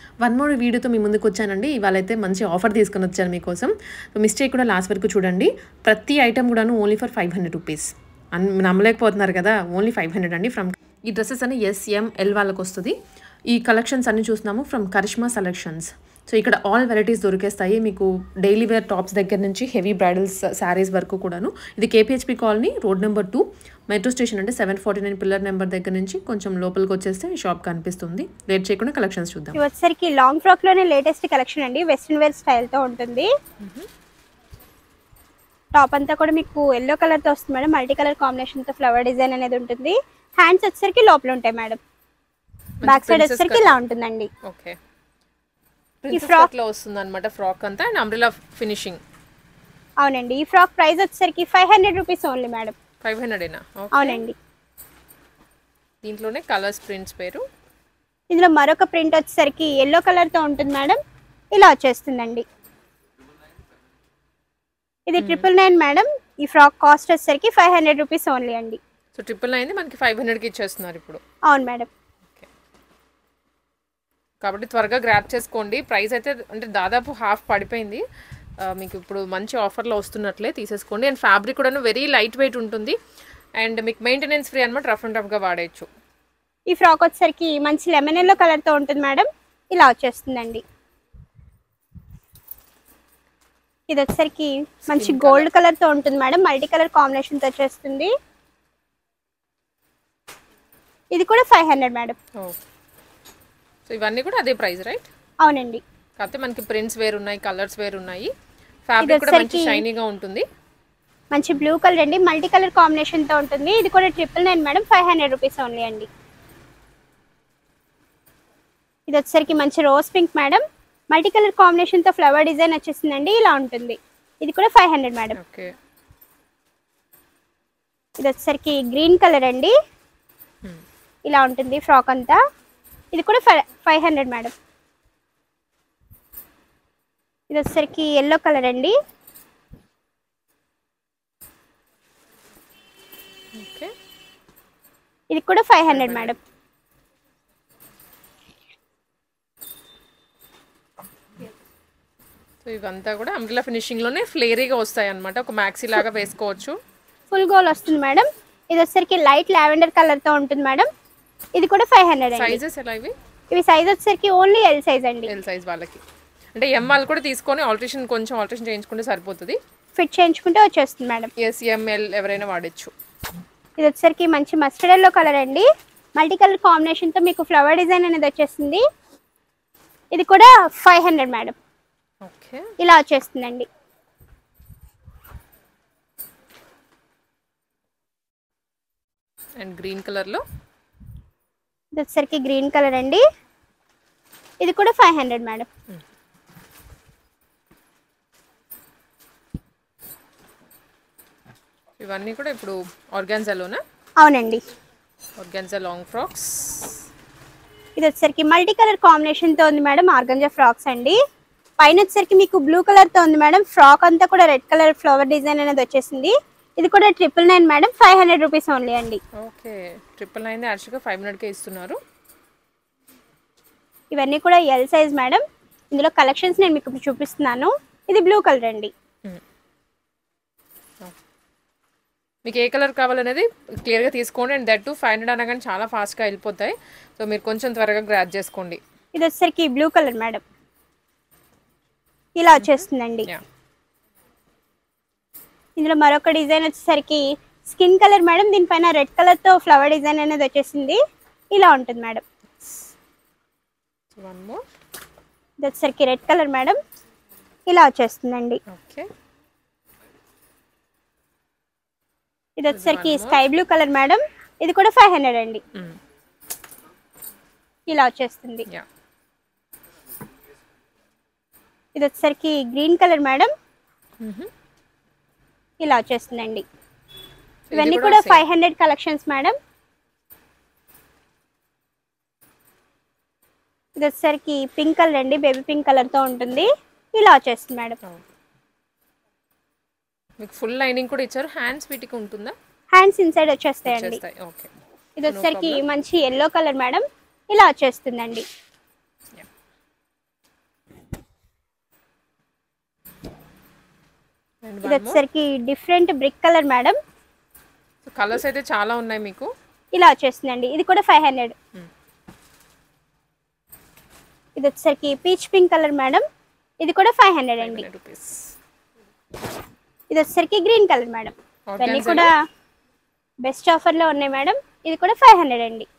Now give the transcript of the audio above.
One more వీడియోతో మీ ముందుకు వచ్చానండి. ఇవాళైతే మంచి ఆఫర్ తీసుకొని వచ్చాను మీకోసం. మిస్టేక్ కూడా లాస్ట్ వరకు చూడండి. ప్రతి ఐటమ్ కూడాను ఓన్లీ ఫర్ 500 రూపీస్. నమ్మలేకపోతున్నారు కదా, ఓన్లీ 500 అండి. ఫ్రమ్ ఈ డ్రెస్సెస్ అన్ని SML వాళ్ళకి వస్తుంది. ఈ కలెక్షన్స్ అన్ని చూస్తున్నాము ఫ్రమ్ కరిష్మా సెలెక్షన్స్. సో ఇక్కడ ఆల్ వెరైటీస్ దొరికేస్తాయి మీకు. డైలీ వేర్ టాప్స్ దగ్గర నుంచి హెవీ బ్రైడల్స్ శారీస్ వరకు కూడాను. ఇది KPHP colony, road number 2, metro station అంటే 749 పిల్లర్ నెంబర్ దగ్గర నుంచి కొంచెం లోపలికి వచ్చేస్తే ఈ షాప్ కనిపిస్తుంది. లేట్ చేయకుండా కలెక్షన్స్ చూద్దాం. ఇది వచ్చేసరికి లాంగ్ ఫ్రాక్ లోనే లేటెస్ట్ కలెక్షన్ అండి. వెస్ట్రన్ వేర్ స్టైల్ తో ఉంటుంది. టాప్ అంతా కూడా మీకు ఎల్లో కలర్ తో వస్తుంది మేడం. మల్టీ కలర్ కాంబినేషన్ తో ఫ్లవర్ డిజైన్ అనేది ఉంటుంది. హ్యాండ్స్ వచ్చేసరికి లోపల ఉంటాయి మేడం. బ్యాక్ సైడ్ వచ్చేసరికి ఇలా ఉంటుందండి. ఓకే, ఈ ఫ్రాక్ లో వస్తుంది అన్నమాట. ఫ్రాక్ అంతా అండ్ అంబ్రెల్లా ఫినిషింగ్. అవునండి. ఈ ఫ్రాక్ ప్రైస్ వచ్చేసరికి 500 రూపీస్ ఓన్లీ మేడం. 500 ఏనా? అవునండి. దీంట్లోనే కలర్స్ ప్రింట్స్ పేరు. ఇందులో మరొక ప్రింట్ వచ్చేసరికి ఎల్లో కలర్ తో ఉంటుంది మేడం. ఇలా వచ్చేస్తుందండి. ఇది 999 మేడం. ఈ ఫ్రాక్ కాస్ట్ వచ్చేసరికి 500 రూపీస్ ఓన్లీ అండి. సో 999 మనకి 500 కి ఇచ్చేస్తున్నారు ఇప్పుడు. అవును మేడం. కాబట్టి త్వరగా గ్రాప్ చేసుకోండి. ప్రైస్ అయితే అంటే దాదాపు హాఫ్ పడిపోయింది. మీకు ఇప్పుడు మంచి ఆఫర్లో వస్తున్నట్లే తీసేసుకోండి. అండ్ ఫ్యాబ్రిక్ కూడా వెరీ లైట్ వెయిట్ ఉంటుంది. అండ్ మీకు మెయింటెనెన్స్ ఫ్రీ అనమాట. రఫ్ అండ్ రఫ్గా వాడేయచ్చు. ఈ ఫ్రాక్ వచ్చేసరికి మంచి లెమన్ ఎల్లో కలర్తో ఉంటుంది మేడం. ఇలా వచ్చేస్తుందండి. ఇది వచ్చేసరికి మంచి గోల్డ్ కలర్తో ఉంటుంది మేడం. మల్టీ కలర్ కాంబినేషన్తో వచ్చేస్తుంది. ఇది కూడా 500 మేడం. సో ఇవన్నీ కూడా అదే ప్రైస్ రైట్? అవునండి. కాకపోతే మనకి ప్రింట్స్ వేరు ఉన్నాయి, కలర్స్ వేరు ఉన్నాయి. ఫ్యాబ్రిక్ కూడా మంచి షైనీగా ఉంటుంది. మంచి బ్లూ కలర్ అండి. మల్టీ కలర్ కాంబినేషన్ తో ఉంటుంది. ఇది కూడా 999 మేడం. 500 రూపీస్ ఓన్లీ అండి. ఇది వచ్చేసరికి మంచి rose pink madam. Multi colour combination తో ఫ్లవర్ డిజైన్ వచ్చేసిందండి. ఇలా ఉంటుంది. ఇది కూడా 500 మేడం. ఓకే. ఇది వచ్చేసరికి గ్రీన్ కలర్ అండి. ఇలా ఉంటుంది ఫ్రాక్ అంతా. ఇది కూడా 500 మేడం. ఇది వచ్చేసరికి ఎల్లో కలర్ అండి. ఓకే. ఇది కూడా 500 మేడం. సో ఇవంతా కూడా అంబ్రెల్లా ఫినిషింగ్ లోనే ఫ్లేరీగా వస్తాయి అన్నమాట. ఒక మ్యాక్సీ లాగా వేసుకోవచ్చు. ఫుల్ గోల్ వస్తుంది మేడం. ఇది వచ్చేసరికి లైట్ లావెండర్ కలర్ తో ఉంటుంది మేడం. ఇది కూడా 500 అండి. సైజెస్ ఎలా ఇవి? ఇవి సైజ్ వచ్చేసరికి ఓన్లీ L సైజ్ అండి. L సైజ్ వాళ్ళకి అంటే M వాళ్ళు కూడా తీసుకొని కొంచెం ఆల్టరేషన్ చేయించుకుంటే సరిపోతుంది. ఫిట్ చేయించుకుంటే వచ్చేస్తుంది మేడం. SML ఎవరైనా వాడచ్చు. ఇది వచ్చేసరికి మంచి మస్టర్డ్ ఎల్లో కలర్ అండి. మల్టీ కలర్ కాంబినేషన్ తో మీకు ఫ్లవర్ డిజైన్ అనేది వచ్చేస్తుంది. ఇది కూడా 500 మేడం. ఓకే. ఇలా వచ్చేస్తుందండి. అండ్ గ్రీన్ కలర్ లో ఇది వచ్చేసరికి గ్రీన్ కలర్ అండి. ఇది కూడా 500 మేడం. ఇవన్నీ కూడా ఇప్పుడు ఆర్గాన్జాలోనా? అవునండి. Organza long frocks. ఇది వచ్చేసరికి మల్టీ కలర్ కాంబినేషన్ తో ఉంది మేడం. ఆర్గాన్జా ఫ్రాక్స్ అండి. పైన వచ్చేసరికి మీకు బ్లూ కలర్ తో ఉంది మేడం. ఫ్రాక్ అంతా కూడా రెడ్ కలర్ ఫ్లవర్ డిజైన్ అనేది వచ్చేసింది. ఇది కూడా 999 మేడం. 500 రూపీస్ ఓన్లీ అండి. ఓకే. 999 యాక్చువల్గా 500కే ఇస్తున్నారు. ఇవన్నీ కూడా L సైజ్ మేడం. ఇందులో కలెక్షన్స్ నేను మీకు చూపిస్తున్నాను. ఇది బ్లూ కలర్ అండి. మీకు ఏ కలర్ కావాలనేది క్లియర్గా తీసుకోండి. అండ్ దట్ 500 అనగానే చాలా ఫాస్ట్గా వెళ్ళిపోతాయి. సో మీరు కొంచెం త్వరగా గ్రాప్ చేసుకోండి. ఇది వచ్చేసరికి బ్లూ కలర్ మేడం. ఇలా వచ్చేస్తుందండి. ఇందులో మరొక డిజైన్ వచ్చేసరికి స్కిన్ కలర్ మేడం. దీనిపైన రెడ్ కలర్ తో ఫ్లవర్ డిజైన్ అనేది వచ్చేసింది. ఇలా ఉంటుంది మేడం. ఇది వచ్చేసరికి రెడ్ కలర్ మేడం. ఇలా వచ్చేస్తుందండి. ఇది వచ్చేసరికి స్కై బ్లూ కలర్ మేడం. ఇది కూడా 500 అండి. ఇలా వచ్చేస్తుంది. ఇది వచ్చేసరికి గ్రీన్ కలర్ మేడం. ఇలా వచ్చేస్తుందండి. ఇవన్నీ కూడా 500 కలెక్షన్స్ మేడం. ఇది వచ్చేసరికి పింక్ కలర్ అండి. బేబీ పింక్ కలర్ తో ఉంటుంది. ఇలా వచ్చేస్తుంది మేడం. మీకు ఫుల్ లైనింగ్ కూడా ఇచ్చారు. హ్యాండ్స్ వీటికి ఉంటుందా? హ్యాండ్స్ ఇన్సైడ్ వచ్చేస్తాయండి. ఓకే. ఇది వచ్చేసరికి మంచి ఎల్లో కలర్ మేడం. ఇలా వచ్చేస్తుందండి. ఇది వచ్చేసరికి different brick colour madam. Colours అయితే చాలా ఉన్నాయి మీకు. ఇలా వచ్చేస్తుందండి. ఇది కూడా 500. ఇది వచ్చేసరికి పీచ్ పింక్ కలర్ మేడం. ఇది కూడా 500 అండి. ఇది వచ్చేసరికి గ్రీన్ కలర్ మేడం. ఇవన్నీ కూడా బెస్ట్ ఆఫర్లో ఉన్నాయి మేడం. ఇది కూడా 500 అండి.